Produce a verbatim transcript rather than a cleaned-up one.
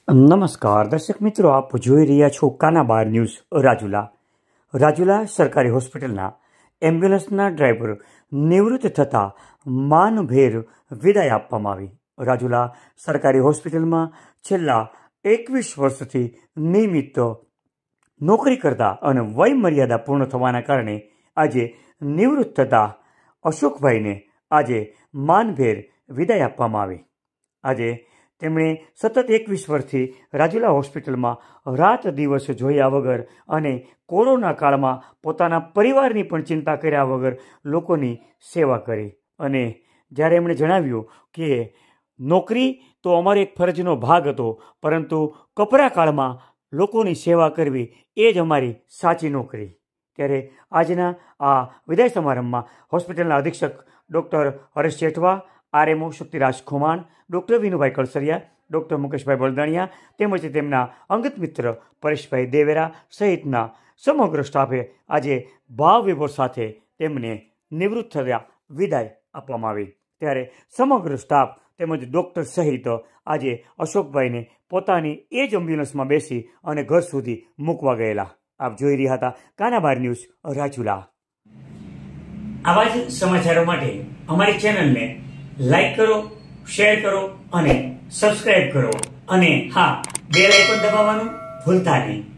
નમસ્કાર દર્શક મિત્રો, આપ જોઈ રહ્યા છો કાના બાર ન્યૂઝ રાજુલા. રાજુલા સરકારી હોસ્પિટલના એમ્બ્યુલન્સના ડ્રાઈવર નિવૃત્ત થતાં માનભેર વિદાય આપવામાં આવી. રાજુલા સરકારી હોસ્પિટલમાં છેલ્લા એકવીસ વર્ષથી નિયમિત નોકરી કરતા અને વય મર્યાદા પૂર્ણ થવાના કારણે આજે નિવૃત્ત થતા અશોકભાઈને આજે માનભેર વિદાય આપવામાં આવી. આજે તેમણે સતત એકવીસ વર્ષથી રાજુલા હોસ્પિટલમાં રાત દિવસ જોયા વગર અને કોરોના કાળમાં પોતાના પરિવારની પણ ચિંતા કર્યા વગર લોકોની સેવા કરી. અને જ્યારે એમણે જણાવ્યું કે નોકરી તો અમારો એક ફરજનો ભાગ હતો, પરંતુ કપરા કાળમાં લોકોની સેવા કરવી એ જ અમારી સાચી નોકરી. ત્યારે આજના આ વિદાય સમારંભમાં હોસ્પિટલના અધિક્ષક doctor Haresh Jethwa, RMO Shaktiraj Khuman, doctor Vinubhai Kalsariya, doctor Mukeshbhai Baldaniya તેમજ તેમના અંગત મિત્ર પરેશભાઈ દેવેરા સહિતના સમગ્ર સ્ટાફે આજે ભાવ વિભોર સાથે તેમને નિવૃત્ત થયા વિદાય આપવામાં આવી. ત્યારે સમગ્ર સ્ટાફ તેમજ ડૉક્ટર સહિત આજે અશોકભાઈને પોતાની એ જ એમ્બ્યુલન્સમાં બેસી અને ઘર સુધી મૂકવા ગયેલા. આપ જોઈ રહ્યા હતા કાના બાર ન્યૂઝ રાજુલા. આવા જ સમાચારો માટે અમારી ચેનલને લાઈક કરો, શેર કરો અને સબસ્ક્રાઇબ કરો. અને હા, બેલ આઇકોન દબાવવાનું ભૂલતા નહીં.